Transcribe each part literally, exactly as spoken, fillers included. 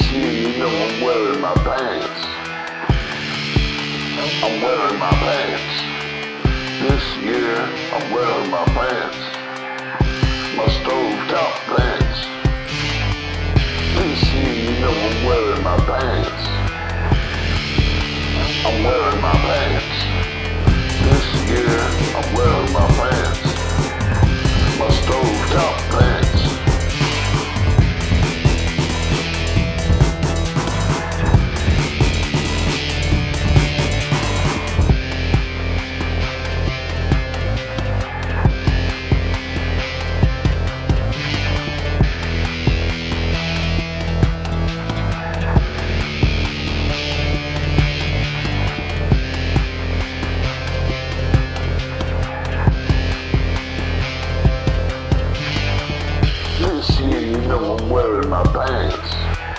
This year, you know I'm wearing my pants. I'm wearing my pants. This year, I'm wearing my pants. My stove top pants. This year, you know I'm wearing my pants. I'm wearing my pants. This year, I'm wearing my pants. My stove top pants. This year, you know I'm wearing my pants.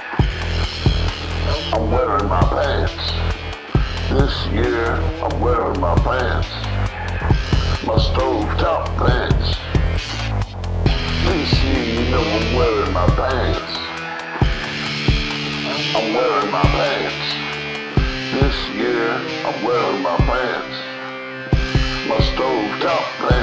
I'm wearing my pants. This year, I'm wearing my pants. My stove top pants. This year, you know I'm wearing my pants. I'm wearing my pants. This year, I'm wearing my pants. My stove top pants.